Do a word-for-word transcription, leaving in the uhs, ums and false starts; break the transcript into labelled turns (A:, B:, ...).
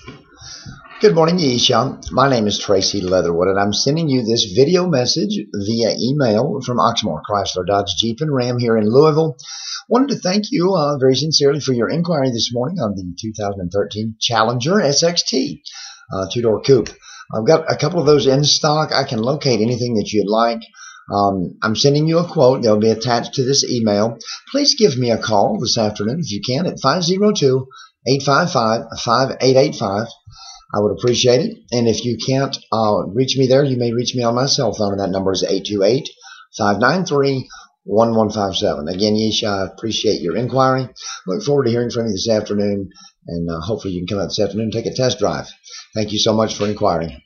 A: Good morning, Yisha. My name is Tracy Leatherwood, and I'm sending you this video message via email from Oxmoor Chrysler, Dodge, Jeep, and Ram here in Louisville. Wanted to thank you uh, very sincerely for your inquiry this morning on the two thousand thirteen Challenger S X T uh, two-door coupe. I've got a couple of those in stock. I can locate anything that you'd like. Um, I'm sending you a quote. They'll be attached to this email. Please give me a call this afternoon if you can at five oh two, eight five five, five eight eight five. I would appreciate it. And if you can't uh, reach me there, you may reach me on my cell phone, and that number is eight two eight, five nine three, one one five seven. Again, Yisha, I appreciate your inquiry. Look forward to hearing from you this afternoon, and uh, hopefully you can come out this afternoon and take a test drive. Thank you so much for inquiring.